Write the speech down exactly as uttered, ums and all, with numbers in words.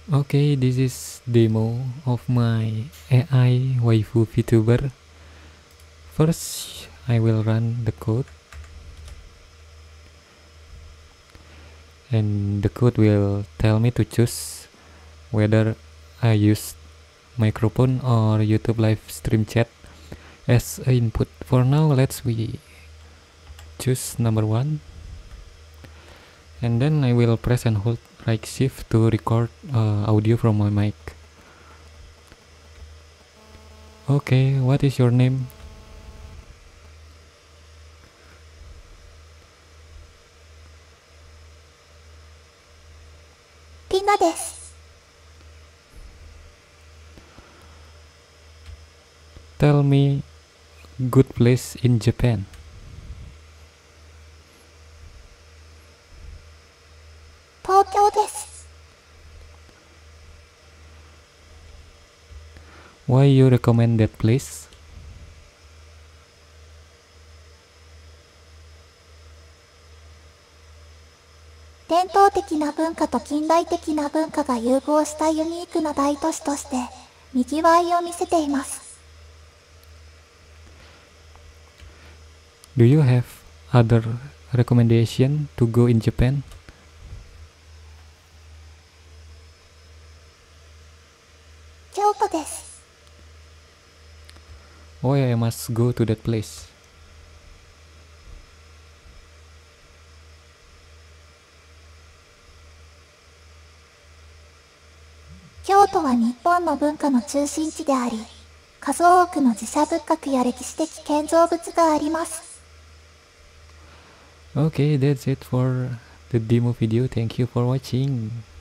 Okay, this is demo of my A I Waifu VTuber. First, I will run the code, and the code will tell me to choose whether I use microphone or YouTube live stream chat as a input. For now, let's we choose number one, and then I will press and hold right shift to record uh, audio from my mic. Okay, what is your name? Pina desu. Tell me good place in Japan. Tokyo desu. Why you recommend that place? 伝統的な文化と近代的な文化が融合したユニークな大都市としてにぎわいを見せています。 Do you have other recommendation to go in Japan? 京都です。 Why I must go to that place? 京都は日本の文化の中心地であり、数多くの寺社仏閣や歴史的建造物があります。 Okay, that's it for the demo video. Thank you for watching.